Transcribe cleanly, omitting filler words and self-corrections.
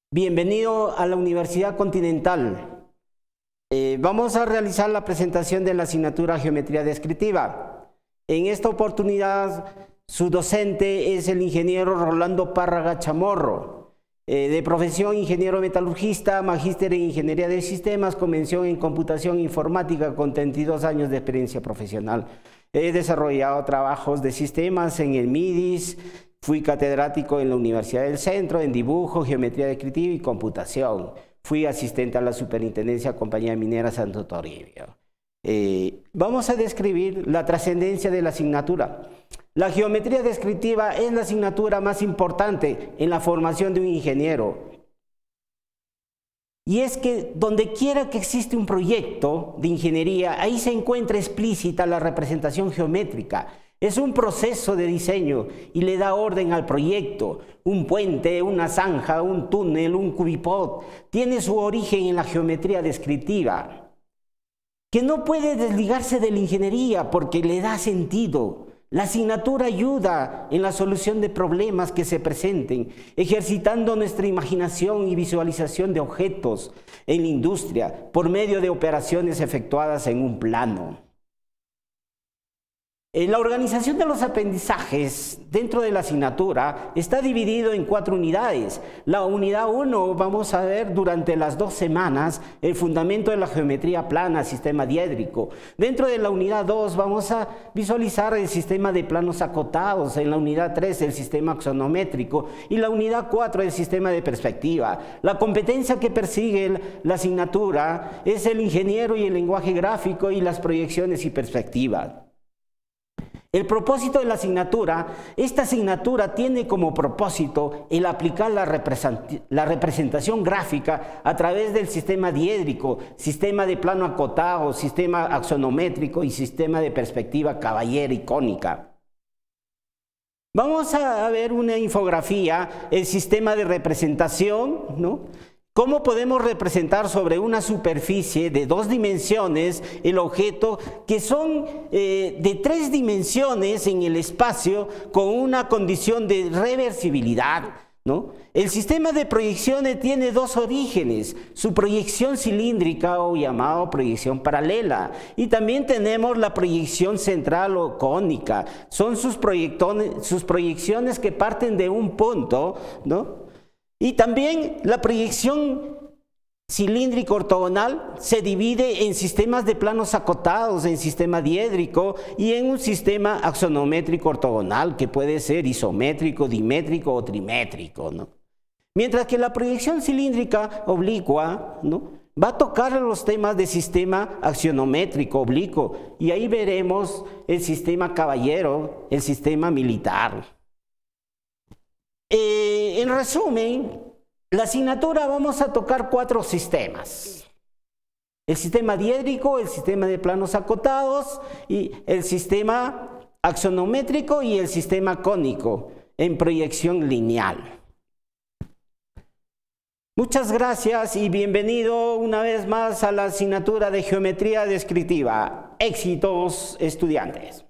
Bienvenido a la Universidad Continental. Vamos a realizar la presentación de la asignatura Geometría Descriptiva. En esta oportunidad, su docente es el ingeniero Rolando Párraga Chamorro, de profesión ingeniero metalurgista, magíster en Ingeniería de Sistemas, con mención en Computación Informática, con 32 años de experiencia profesional. He desarrollado trabajos de sistemas en el MIDIS. Fui catedrático en la Universidad del Centro en dibujo, geometría descriptiva y computación. Fui asistente a la Superintendencia Compañía Minera Santo Toribio. Vamos a describir la trascendencia de la asignatura. La geometría descriptiva es la asignatura más importante en la formación de un ingeniero. Y es que donde quiera que existe un proyecto de ingeniería, ahí se encuentra explícita la representación geométrica. Es un proceso de diseño y le da orden al proyecto. Un puente, una zanja, un túnel, un cubipod, tiene su origen en la geometría descriptiva, que no puede desligarse de la ingeniería porque le da sentido. La asignatura ayuda en la solución de problemas que se presenten, ejercitando nuestra imaginación y visualización de objetos en la industria por medio de operaciones efectuadas en un plano. La organización de los aprendizajes dentro de la asignatura está dividido en 4 unidades. La unidad 1 vamos a ver durante las 2 semanas el fundamento de la geometría plana, sistema diédrico. Dentro de la unidad 2 vamos a visualizar el sistema de planos acotados. En la unidad 3 el sistema axonométrico y la unidad 4 el sistema de perspectiva. La competencia que persigue la asignatura es el ingeniero y el lenguaje gráfico y las proyecciones y perspectivas. El propósito de la asignatura, esta asignatura tiene como propósito el aplicar la representación gráfica a través del sistema diédrico, sistema de plano acotado, sistema axonométrico y sistema de perspectiva caballera y cónica. Vamos a ver una infografía, el sistema de representación, ¿no? ¿Cómo podemos representar sobre una superficie de 2 dimensiones el objeto que son de 3 dimensiones en el espacio con una condición de reversibilidad, ¿no? El sistema de proyecciones tiene 2 orígenes, su proyección cilíndrica o llamado proyección paralela, y también tenemos la proyección central o cónica. Son sus proyecciones que parten de un punto, ¿no? Y también la proyección cilíndrica ortogonal se divide en sistemas de planos acotados, en sistema diédrico y en un sistema axonométrico ortogonal que puede ser isométrico, dimétrico o trimétrico, ¿no? Mientras que la proyección cilíndrica oblicua, ¿no?, va a tocar los temas de sistema axonométrico oblicuo y ahí veremos el sistema caballero, el sistema militar. En resumen, la asignatura vamos a tocar 4 sistemas. El sistema diédrico, el sistema de planos acotados, y el sistema axonométrico y el sistema cónico en proyección lineal. Muchas gracias y bienvenido una vez más a la asignatura de Geometría Descriptiva. Éxitos, estudiantes.